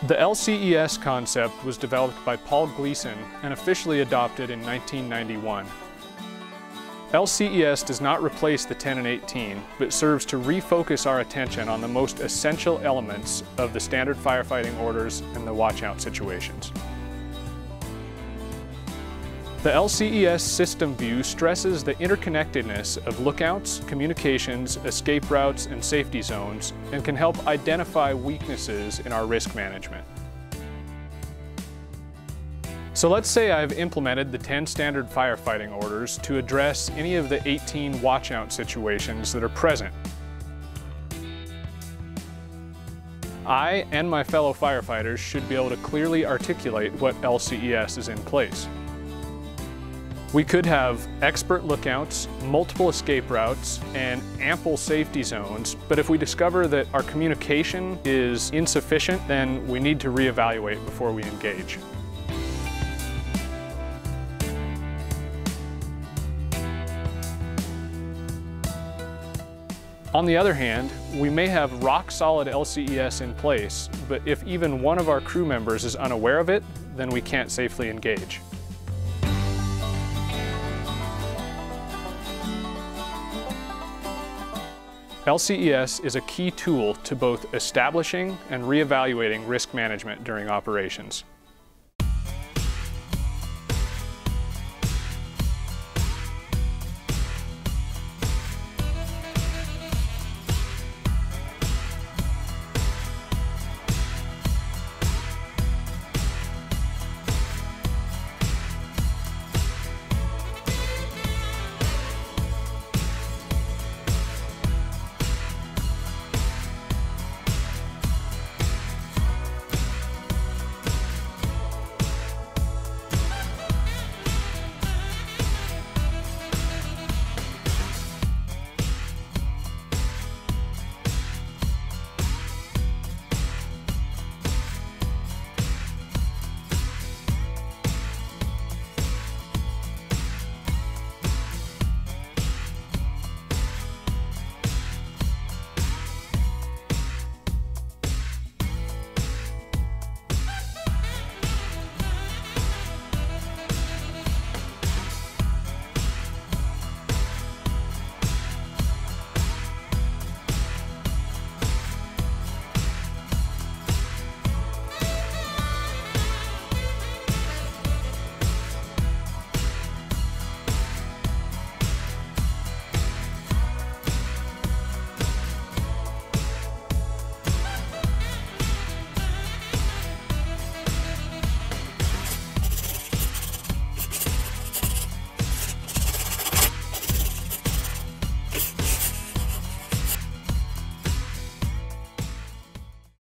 The LCES concept was developed by Paul Gleason and officially adopted in 1991. LCES does not replace the 10 and 18, but serves to refocus our attention on the most essential elements of the Standard Firefighting Orders and the watch-out situations. The LCES system view stresses the interconnectedness of lookouts, communications, escape routes, and safety zones, and can help identify weaknesses in our risk management. So let's say I've implemented the 10 Standard Firefighting Orders to address any of the 18 watch-out situations that are present. I and my fellow firefighters should be able to clearly articulate what LCES is in place. We could have expert lookouts, multiple escape routes, and ample safety zones, but if we discover that our communication is insufficient, then we need to reevaluate before we engage. On the other hand, we may have rock-solid LCES in place, but if even one of our crew members is unaware of it, then we can't safely engage. LCES is a key tool to both establishing and reevaluating risk management during operations.